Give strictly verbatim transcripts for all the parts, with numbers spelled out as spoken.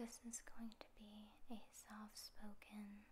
This is going to be a soft-spoken,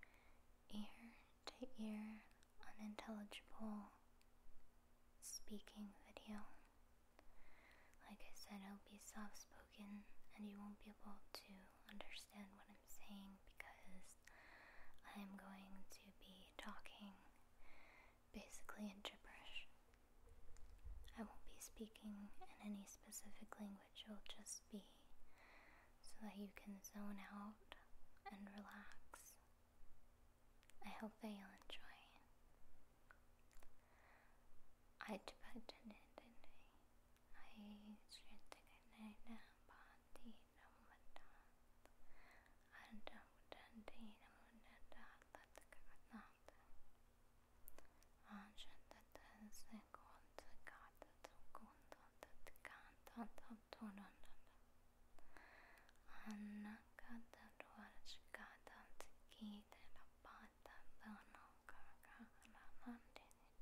ear-to-ear, unintelligible speaking video. Like I said, it'll be soft-spoken and you won't be able to understand what I'm saying because I am going to be talking basically in gibberish. I won't be speaking in any specific language, it'll just be so that you can zone out and relax. I hope that you'll enjoy. I depended in I should take a night party number and Dandy number that the cat and that is a god the cat the good the cat and tonon and got that was got and key that about the no gaga and it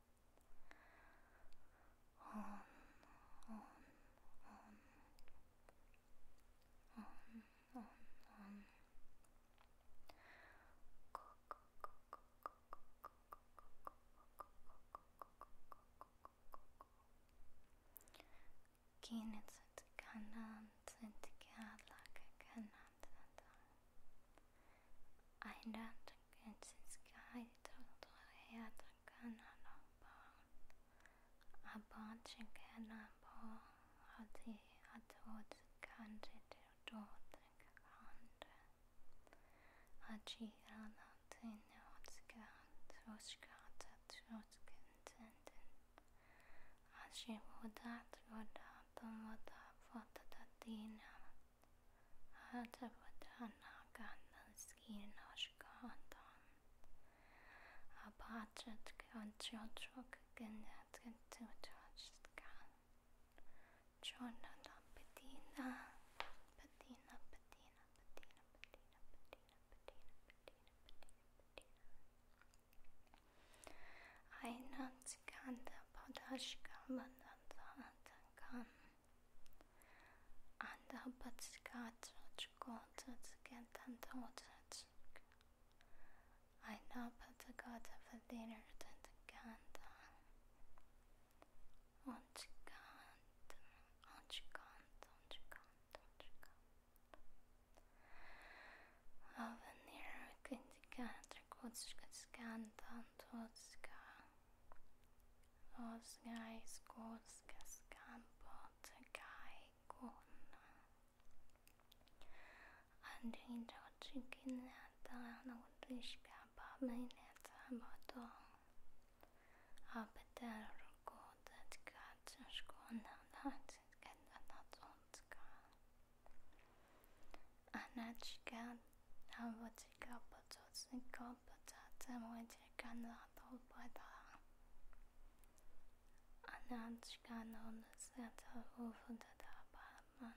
on on on on on on Kinets at Canan sent like a canon. I don't get this guy to hear the canon about the canon at the adult country to do the hand. A child in what's got to scat at what's content. As she would that would have for the dinner. Had a banana gun the skin of Scotland. A budget control truck again that can to touch the gun. Jordan Patina, Patina, Patina, Patina, Patina, Patina, Patina, Patina, Patina. I not can the potash come and the gun. And the butts got to go to get and told it. I know but the god of a dinner than the ganda. On the ganda, on the ganda, on the ganda, on the ganda. Of a near in the ganda, goes to scanda, towards the Os guys goes scampo to guy gone. And in the chicken that no dish gaba minute about up there go that got gone that get that on and that got what it got but it's got but that when you can not hold by the and that got on the set over the man.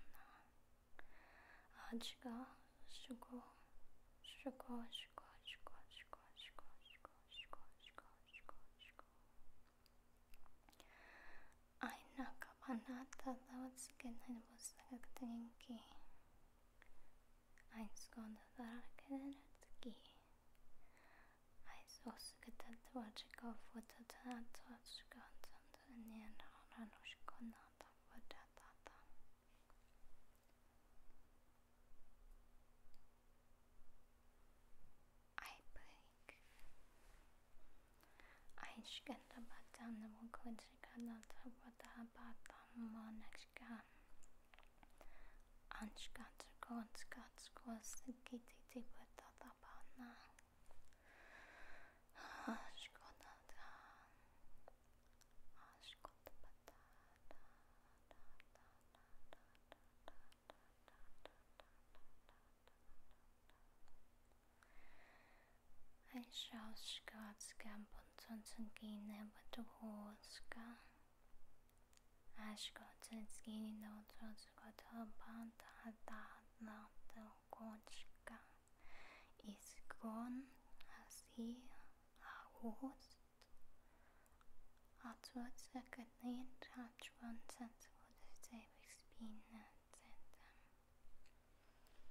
Ajga, sugar, sugar, sugar, sugar, sugar, sugar, sugar, sugar, sugar, sugar, sugar. I knock upon that, that was again, I was thinking. I scored the racket at the key. I saw that what I go for the tat, what's got and the end on a shkona, what that. I skända batan och kunde kalla ta bata batan monexka. Anskat skott skott kitty tippa ta bana. Skåda ta. Skåda bata. I shall Scott scamp on Tonsangine but the horska. Ash got a skinny note was got a band at that not the gorska. Is gone as he a host. At what second name touch one sense would say with spin and send them.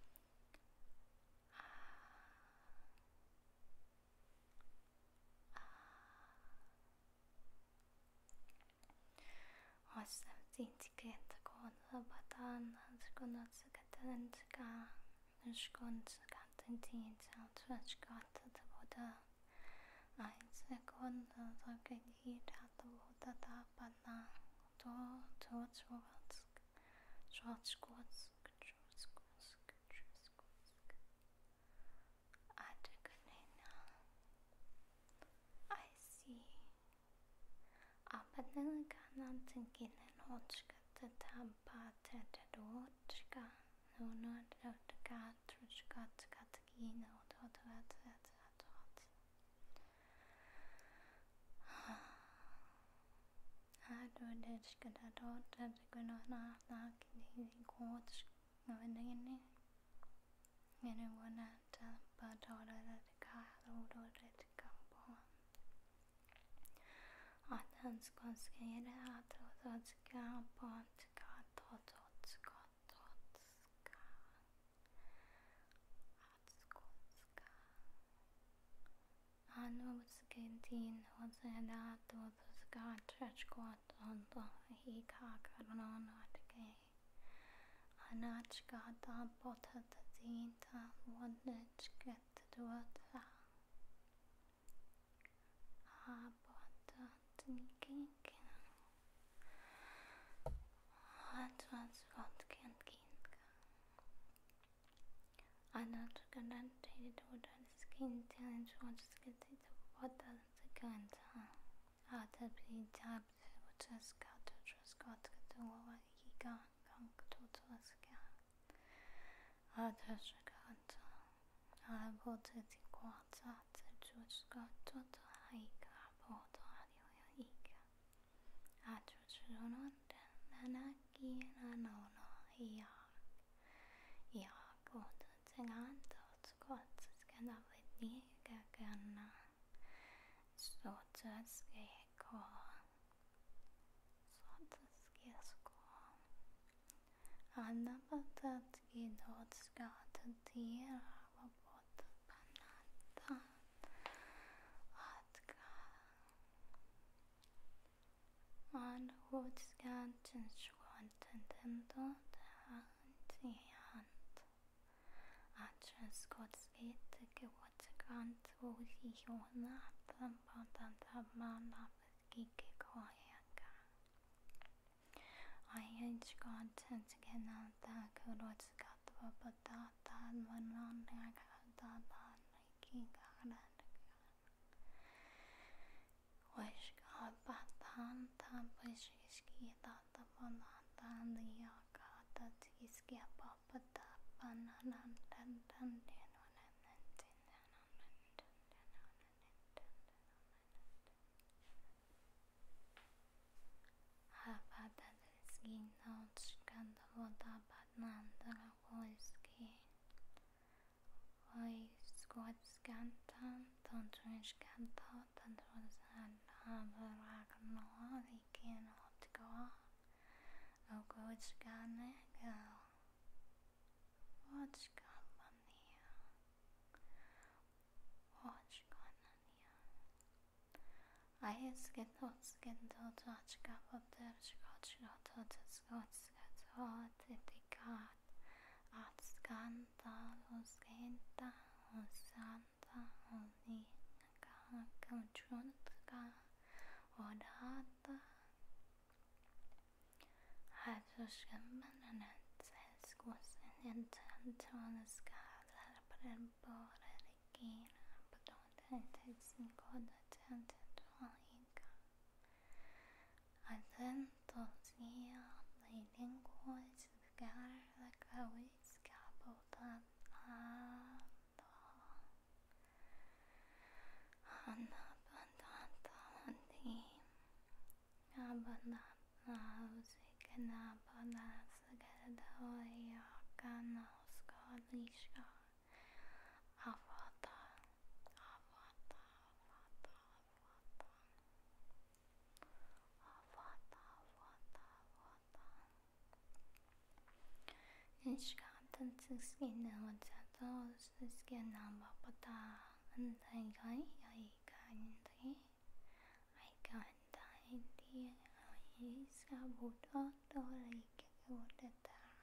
dan Skonotska Skonska Tintin Southwestgata the Buddha I second the Gita the Buddha Tapana to Totswatsk Shotskotsk Truskotsk Truskotsk Atakanina I see Apanelkanan thinking and Hotchka the Tampa Tetadotchka no not the cat Trushkat Katakino dot at at dot I do this get a dot that the Gunana Nakini quotes no any anyone at but order that the car order that the campo Adams consider at the campo cat tot cat tot I know it's canteen was an out of the scar church got on the he cock on at the gay. I not got up but at the zinta wanted to get to do it. Ah, but thinking I was what can king. I not gonna take it with the skin challenge wants to get it what does the kind out of the tabs which has got to just got to do what he got come to us again. Out of the got I bought it in quartz at the just got to the hike about the hike. I just don't know then I can't know yeah yeah go to the hand of got kind of with me again. Så det ska jag gå. Så det ska jag gå. Anna patat gidot ska tentera vad båda panata. Atka. Anna hod ska tensjon tentendo där hand. Atras skott skate gott kant och i hona. Mana Kiki Koyaka. I ain't got sense again out that could what's got the batata and one on like that making garden. Wish got batan, tampish ski that the banana and the yaka that is get papata banana and then then Skin out scandaloda bananda whisky. I squad scantan, don't drink scanta, and was an aberragno, he cannot go. Oh, good scanne, go. What's gone here? What's gone here? I skin out skin out, touch cup of their scotch got out of scotch got hot at the cat. At scanta, or scanta, or santa, or the contruntka, or data. Had a shaman and it says was an intent on the sky, but I'm bored again, but don't take some good attention. I then thought here, leading voice together like a whisk about that and abandoned the abandoned house again abandoned together the Arcana Scottish Avatar. Ich kann das skin und das skin aber da und I can I can I can die die is about all like what that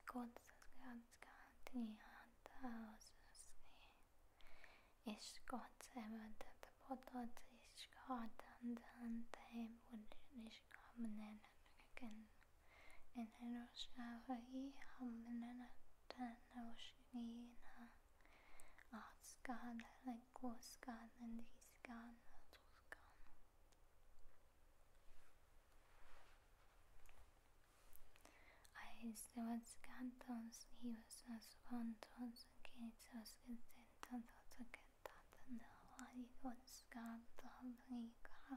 Skantos hivsos kontos kitos intentos kentaten haikos skantalika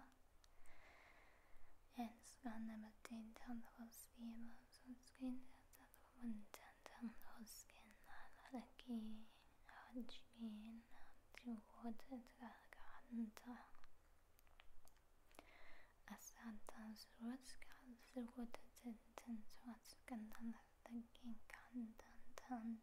en skanamatin tantos vivos skintas untantan hoskinalaki hajmin tuhotet ganta asantas ruskal suhotet intensos kantan thinking content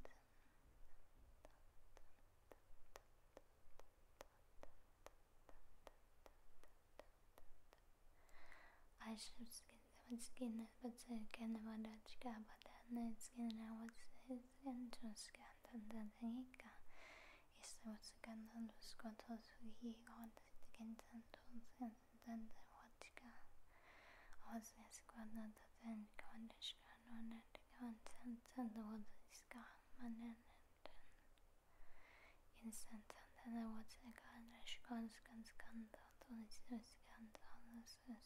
I should skin the skin but skin the one that got but then skin I was his into scan and then hika is what scan and was got also he got the skin and then the what got was his squad and then condition on it content and the what is gone and then instant and then what's a gun scan scan scan the scan the scan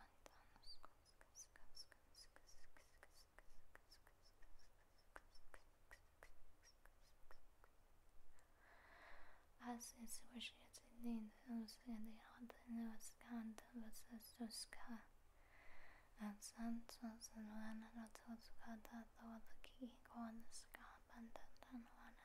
as is wishes in those in the other was can't was so scar and santos and one and thoughts got that the key on the scar and then one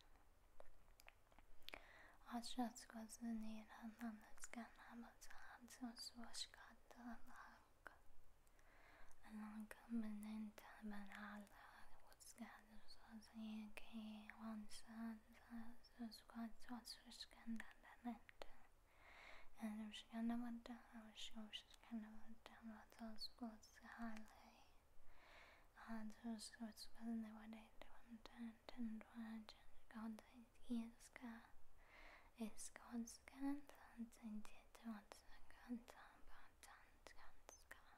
and as just was the need and then the scan hammers and so was got the lock and on coming in time and all was gathered was the key one son those quite thoughts were scanned and and I was gonna want to I was sure she was gonna want to what those was highly and those was when they were there and and one God is God is God's God and indeed what's a God about God's God.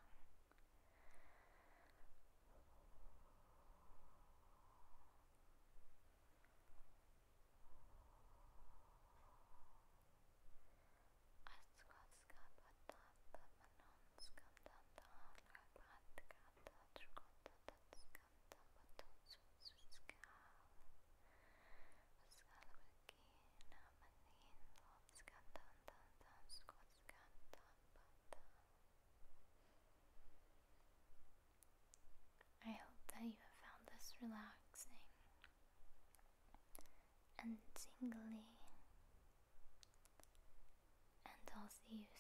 I hope that you have found this relaxing and tingly, and I'll see you